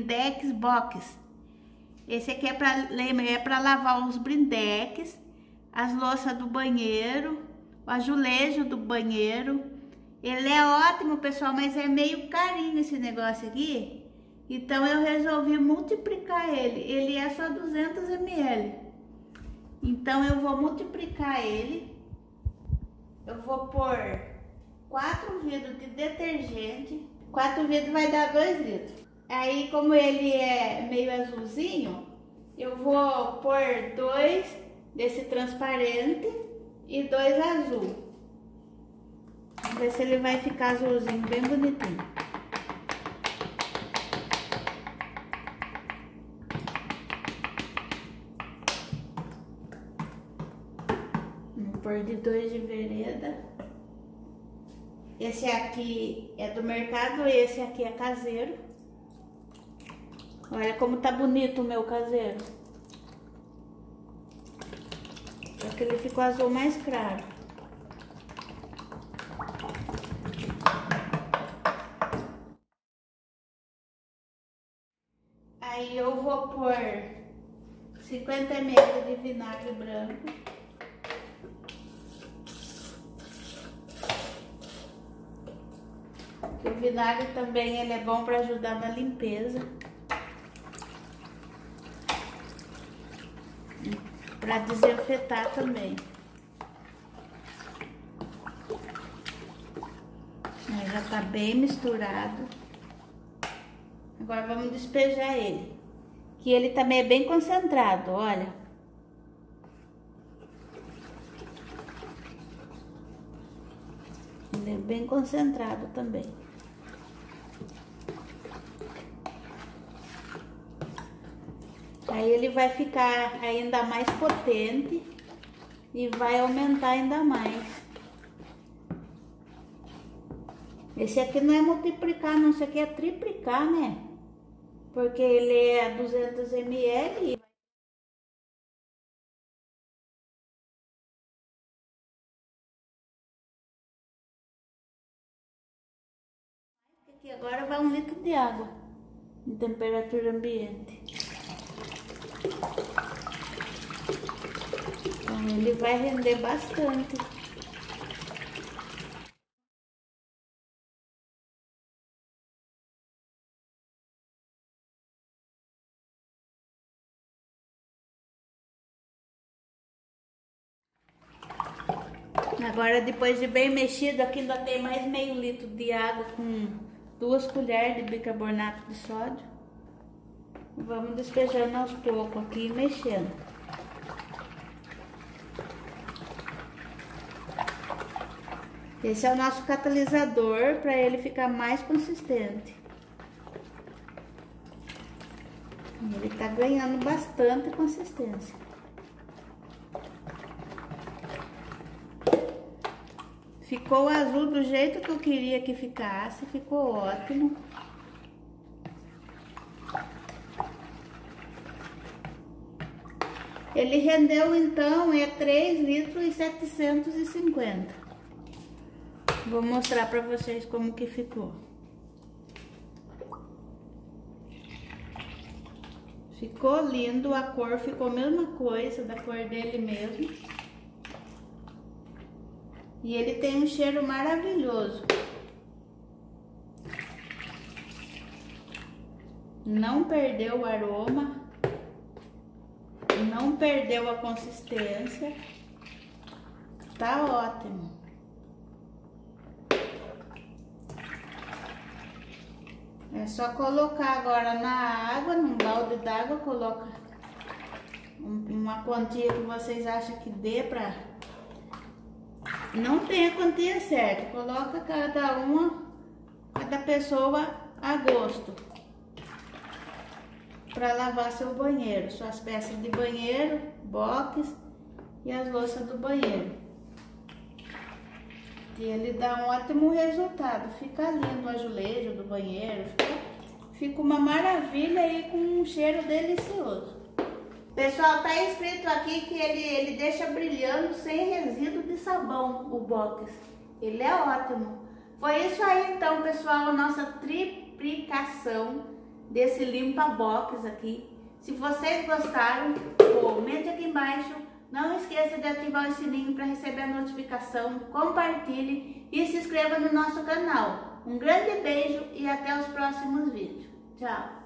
Blindex Box. Esse aqui é para lavar os blindex, as louças do banheiro, o azulejo do banheiro. Ele é ótimo, pessoal, mas é meio carinho esse negócio aqui. Então eu resolvi multiplicar ele. Ele é só 200 ml. Então eu vou multiplicar ele. Eu vou pôr 4 vidros de detergente. 4 vidros vai dar 2 litros. Aí, como ele é meio azulzinho, eu vou pôr 2 desse transparente e 2 azul. Vamos ver se ele vai ficar azulzinho, bem bonitinho. Vou pôr de 2 de vereda. Esse aqui é do mercado, esse aqui é caseiro. Olha como tá bonito o meu caseiro. Só que ele ficou azul mais claro. Aí eu vou pôr 50 ml de vinagre branco. O vinagre também ele é bom para ajudar na limpeza. Para desinfetar também. Aí já tá bem misturado. Agora vamos despejar ele. Que ele também é bem concentrado, olha. Ele é bem concentrado também. Aí ele vai ficar ainda mais potente e vai aumentar ainda mais. Esse aqui não é multiplicar, não, esse aqui é triplicar, né? Porque ele é 200 ml. Aqui agora vai 1 litro de água em temperatura ambiente. Então ele vai render bastante. Agora, depois de bem mexido, aqui ainda tem mais meio litro de água com 2 colheres de bicarbonato de sódio. Vamos despejando aos poucos aqui e mexendo. Esse é o nosso catalisador para ele ficar mais consistente. Ele tá ganhando bastante consistência. Ficou azul do jeito que eu queria que ficasse, ficou ótimo. Ele rendeu então 3 litros e 750. Vou mostrar para vocês como que ficou. Ficou lindo, a cor ficou a mesma coisa, da cor dele mesmo. E ele tem um cheiro maravilhoso. Não perdeu o aroma, não perdeu a consistência. Tá ótimo. É só colocar agora na água, num balde d'água, coloca uma quantia que vocês acham que dê pra... Não tem a quantia certa, coloca cada pessoa a gosto. Para lavar seu banheiro, suas peças de banheiro, box e as louças do banheiro. E ele dá um ótimo resultado, fica lindo o azulejo do banheiro, fica uma maravilha aí com um cheiro delicioso. Pessoal, tá escrito aqui que ele deixa brilhando sem resíduo de sabão, o box. Ele é ótimo. Foi isso aí então, pessoal, a nossa triplicação desse limpa box aqui. Se vocês gostaram, comente aqui embaixo. Não esqueça de ativar o sininho para receber a notificação, compartilhe e se inscreva no nosso canal. Um grande beijo e até os próximos vídeos. Tchau!